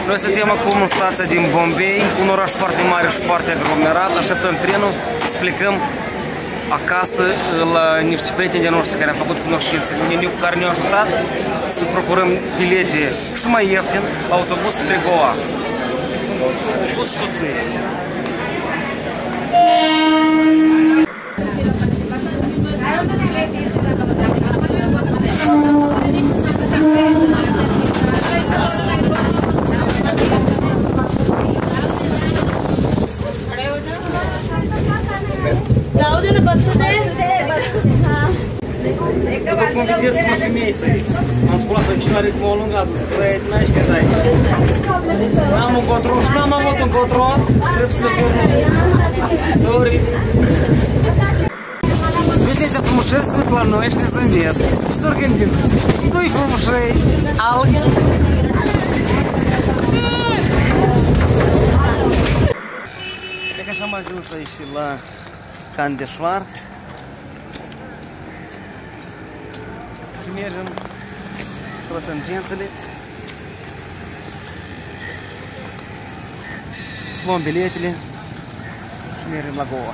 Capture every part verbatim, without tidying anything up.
Noi suntem acum în stația din Bombay, un oraș foarte mare și foarte aglomerat. Așteptăm trenul să plecăm acasă la niște prieteni de noștri care au făcut cunoștințe, care ne-au ajutat să procurăm bilete și mai ieftin la autobuz spre Goa. Sus și soție. După cum vedeți, mă femei să am sculat în cinoare cum o alungat, zic, băi, n-ai și că dai. N-am un cotro și n-am avut un cotro, trebuie să le văd. Sorry. Vedeți, frumușel se uit la noi și ne zâmbesc. Și s-or gândit, tu-i frumușei, algi. Cred că așa am ajuns aici la Kandeshwar. Și mergem să lăsăm gentele, să luăm biletele și mergem la Goa.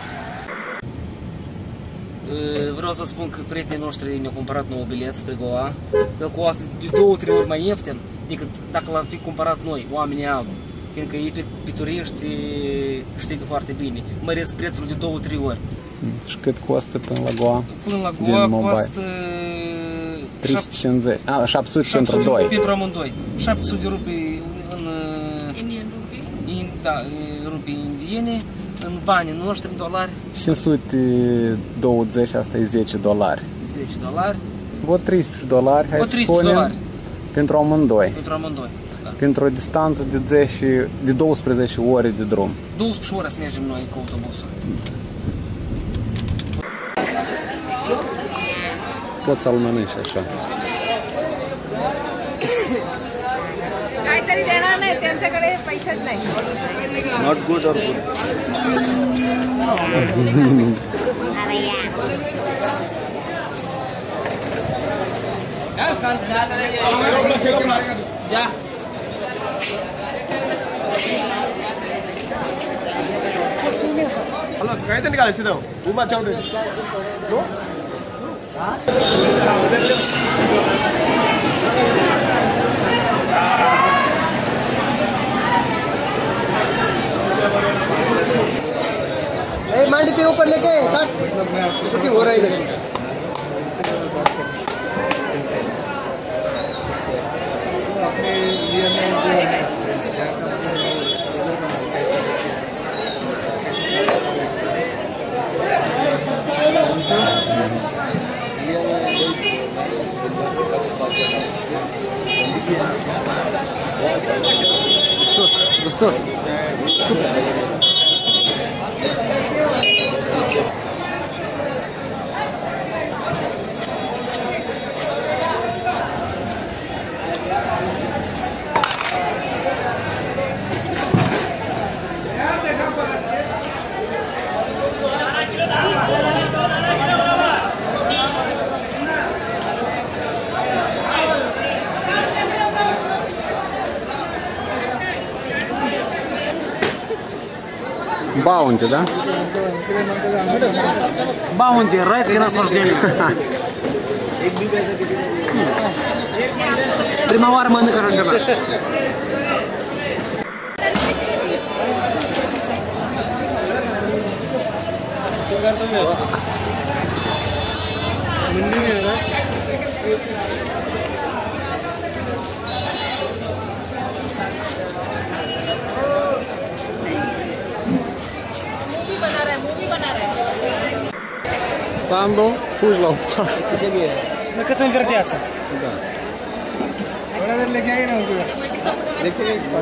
Vreau să vă spun că prietenii noștri ne-au cumpărat nou bilet spre Goa. El costă de două, trei ori mai ieftin decât dacă l-am fi cumpărat noi, oamenii albi. Fiindcă ei pe, pe turiști știi că foarte bine, măresc prețul de două, trei ori. Și cât costă până la Goa? Până la Goa costă trei sute cincizeci. Ah, șapte sute pentru doi. Pentru amândoi. șapte sute de rupii în Indian rupii? In, da, rupii indiene, în banii noștri, în dolari. cinci sute douăzeci, asta e zece dolari. zece dolari. Vă treisprezece dolari, hai să spunem, pentru amândoi. Pentru amândoi. Da. Pentru o distanță de, zece, de douăsprezece ore de drum. douăsprezece ore să mergem noi cu autobusul. Poți să-l mănânci așa. काहीतरी देणार नाही त्यांच्याकडे पैसेच नाही. Not good or good? Halo, kayak tadi kali sih tau, umat jauh deh. Lo? ए मांडी के ऊपर लेके काट शूटिंग हो रहा है इधर अपने लिए में जो है Gustos, gustos. Super. Bounty, da? Bounty, райское наслаждение. Prima oară mănânc așa ceva. Sando, fugi la o parte. Cât în verdeață. Da. थोड़ा देर लेके आइए ना उनको देखते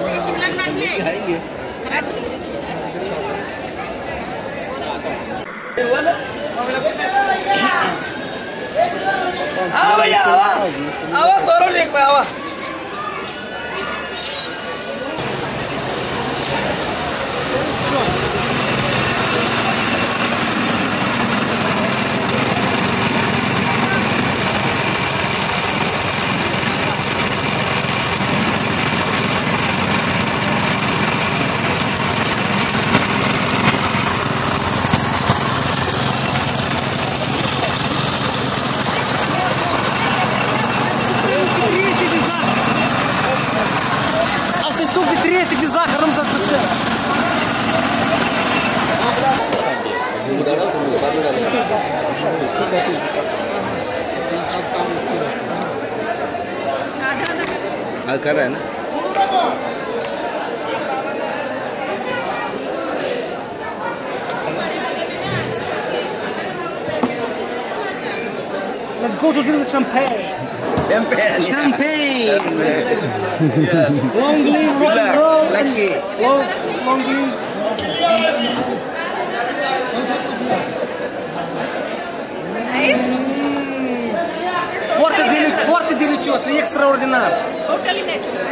आवा भैया आवा आवा दोनों देख पे आवा हाँ कर रहा है ना Let's go to drink the champagne. Champagne. Champagne. Yes. Long live rock and roll. Lucky. Long, long live. Nice. Foarte delic, foarte delicios, e extraordinar. Totally natural.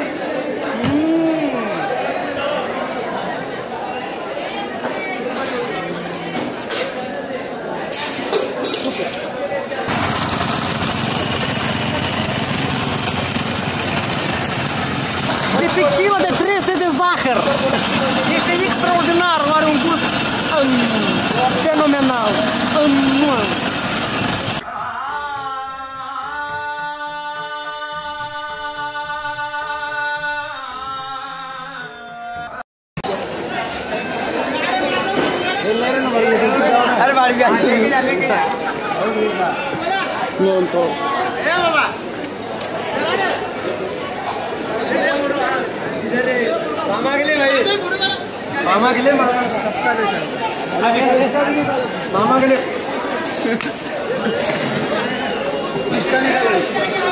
De tequila de trece de zahăr. Este extraordinar, are un gust um, fenomenal. Um, अरे बाड़ी भी लेके जा लेके जा Non to. ए बाबा मामा के लिए भाई मामा के लिए मामा सबका देता मामा के लिए इसका निकालो